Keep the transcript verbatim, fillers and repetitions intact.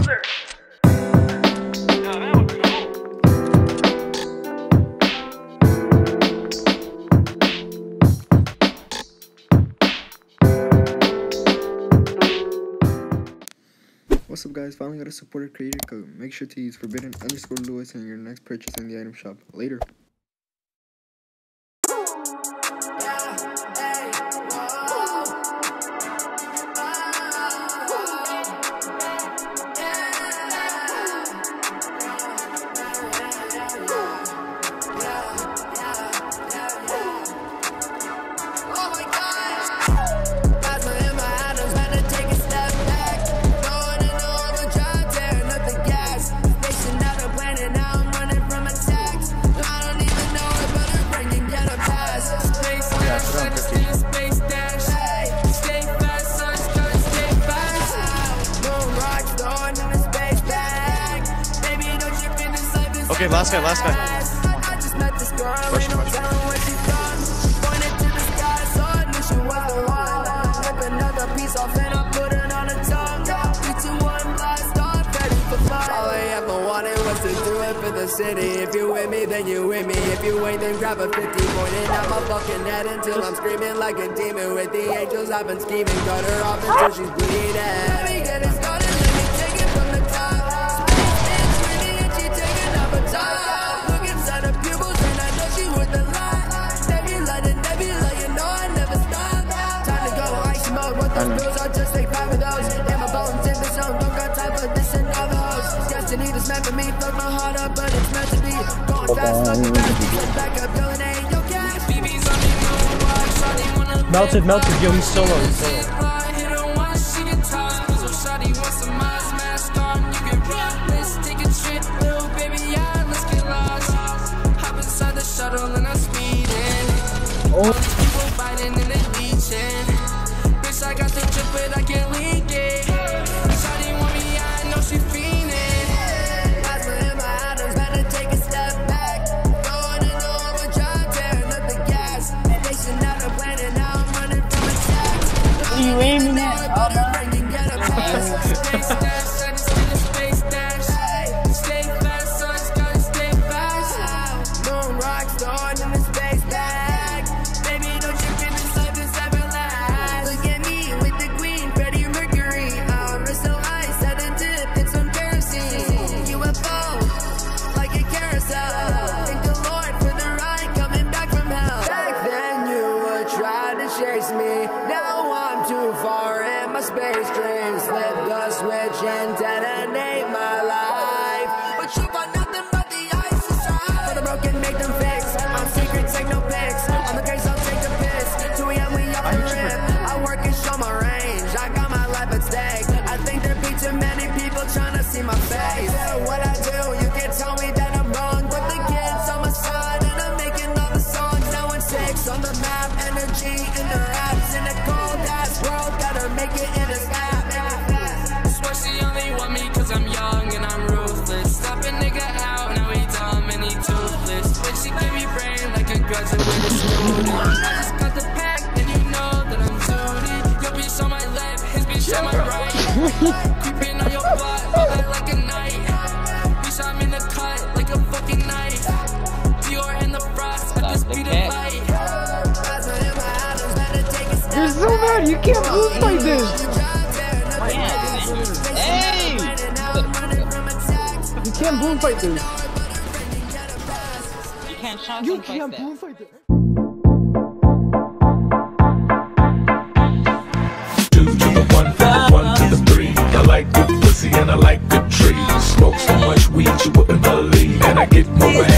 brother. Yeah, that was cool. What's up, guys? Finally got a supporter creator code. Make sure to use forbidden underscore Lewis in your next purchase in the item shop. Later. Okay, last guy, last guy. Rush, rush. All I ever wanted was to do it for the city. If you with me, then you with me. If you ain't, then grab a fifty. Pointing at my fucking head until I'm screaming like a demon. With the angels, I've been scheming. Cut her off until she's bleeding. Let me get it started, let me take it from the top. Look inside her pupils and I know she worth a lot. Nebula to nebula, you know I never stop. Time to go ice mode, what those bills are, just take five of those. And my bones in the zone, don't got time for this and all those. Destiny was meant for me, fuck my heart up, but it's meant to be. Going fast, looking back, come back up, yelling, ain't no cash. B B's on me, no watch. Melted, melted, yo, he's solo, he's solo. And I'm speeding. Oh. People fighting and they leeching. Bitch, I got the drip, but I can't leak it. Shawty want me, I know she fiending. Plasma in my atoms, better take a step back. Going into overdrive, tearing up the gas. Station out of planet, now I'm running from attacks. What are you aiming at? Space dash, I just did a space dash. Stay fast, so I just gotta stay fast. Moon rocks, throwing in the space bag. Baby, don't you get this life is everlast. Look at me with the queen, Freddie Mercury. I'm so high, sudden dip, it's some kerosene. U F O, like a carousel. Thank the Lord for the ride, coming back from hell. Back then you were trying to chase me. Now I'm too far in my space dreams. Flip the switch and detonate my life. But you got nothing but the ice inside. For the broken, make them fix. I'm secret, take no pics. On the case, I'll take the piss. two A M we up the rim. I work and show my range. I got my life at stake. I think there be too many people trying to see my face. What I do, you can tell me that I'm wrong. But the kids on my side, and I'm making all the songs. Now in six on the map, energy in the raps. In a cold ass world, gotta make it in a snap. Swear she only want me cause I'm young and I'm ruthless. Stop a nigga out, now he dumb and he toothless. When she give me brain like a graduate student. I just got the pack and you know that I'm zooted. Your bitch on my left, his bitch on my right. Creeping on your butt, all that like a knight. Bitch, I'm in the cut like a fucking knife. Dior in the frost, I just beat a light. You're so mad, you can't move like this! Hey! You can't boom fight this! You can't shot You can't boom fight this! Two to the one, one to the three. I like good pussy and I like good trees. Smoke so much weed you wouldn't believe. And I get more